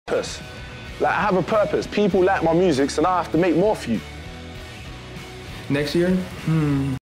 purpose. Like, I have a purpose. People like my music, so now I have to make more for you. Next year?